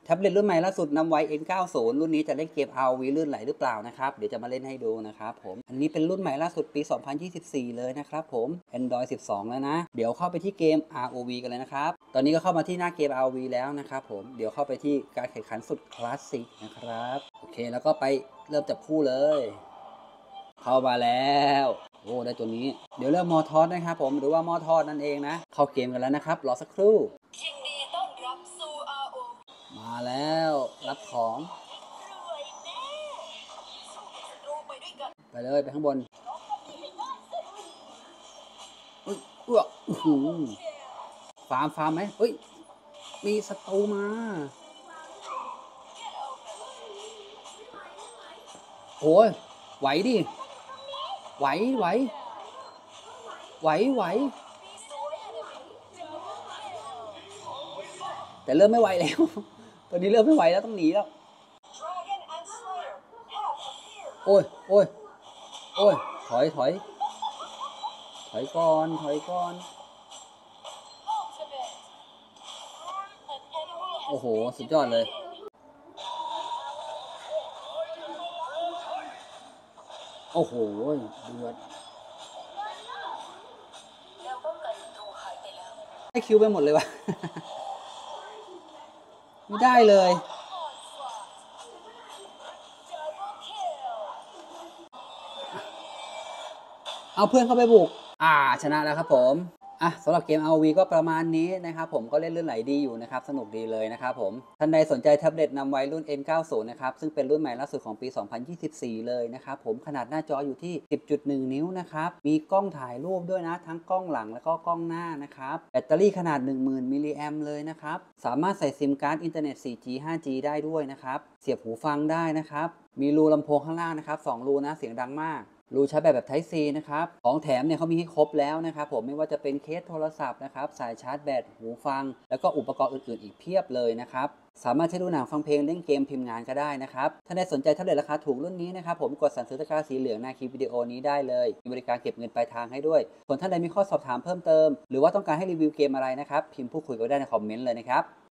แท็บเล็ตรุ่นใหม่ล่าสุดนำไว้ N90 รุ่นนี้จะเล่นเกม ROV ลื่นไหลหรือเปล่านะครับเดี๋ยวจะมาเล่นให้ดูนะครับผมอันนี้เป็นรุ่นใหม่ล่าสุดปี 2024 เลยนะครับผม Android 12 แล้วนะเดี๋ยวเข้าไปที่เกม ROV กันเลยนะครับตอนนี้ก็เข้ามาที่หน้าเกม ROV แล้วนะครับผมเดี๋ยวเข้าไปที่การแข่งขันสุดคลาสสิกนะครับโอเคแล้วก็ไปเริ่มจับคู่เลยเข้ามาแล้วโอ้ได้ตัวนี้เดี๋ยวเริ่มมอทอสนะครับผมหรือว่ามอทอสนั่นเองนะเข้าเกมกันแล้วนะครับรอสักครู่มาแล้วรับของไปเลยไปข้างบนอุ้ยฟาร์มไหมเฮ้ยมีศัตรูมาโอ้ยไหวดิไหวแต่เริ่มไม่ไหวแล้วตอนนี้เริ่มไม่ไหวแล้วต้องหนีแล้วโอ้ยถอยก่อนโอ้โหสุดยอดเลยโอ้โหเดือดให้คิวไปหมดเลยวะ ไม่ได้เลยเอาเพื่อนเข้าไปบุกชนะแล้วครับผมสำหรับเกม ROV ก็ประมาณนี้นะครับผมก็เล่นลื่นไหลดีอยู่นะครับสนุกดีเลยนะครับผมท่านใดสนใจแท็บเล็ตนำไว้รุ่น N90 นะครับซึ่งเป็นรุ่นใหม่ล่าสุดของปี 2024 เลยนะครับผมขนาดหน้าจออยู่ที่ 10.1 นิ้วนะครับมีกล้องถ่ายรูปด้วยนะทั้งกล้องหลังแล้วก็กล้องหน้านะครับแบตเตอรี่ขนาด 10,000 มิลลิแอมเลยนะครับสามารถใส่ซิมการ์ดอินเทอร์เน็ต 4G 5G ได้ด้วยนะครับเสียบหูฟังได้นะครับมีรูลำโพงข้างล่างนะครับ2รูนะเสียงดังมากรูชาร์จแบตแบบ Type C นะครับของแถมเนี่ยเขามีให้ครบแล้วนะครับผมไม่ว่าจะเป็นเคสโทรศัพท์นะครับสายชาร์จแบตหูฟังแล้วก็อุปกรณ์อื่นๆอีกเพียบเลยนะครับสามารถใช้ดูหนังฟังเพลงเล่นเกมพิมพ์งานก็ได้นะครับถ้าได้สนใจแท็บเล็ตราคาถูกรุ่นนี้นะครับผมกดสั่งซื้อตะกร้าสีเหลืองหน้าคลิปวิดีโอนี้ได้เลยมีบริการเก็บเงินปลายทางให้ด้วยส่วนท่านใดมีข้อสอบถามเพิ่มเติมหรือว่าต้องการให้รีวิวเกมอะไรนะครับพิมพ์พูดคุยกันได้ในคอมเมนต์เลยนะครับ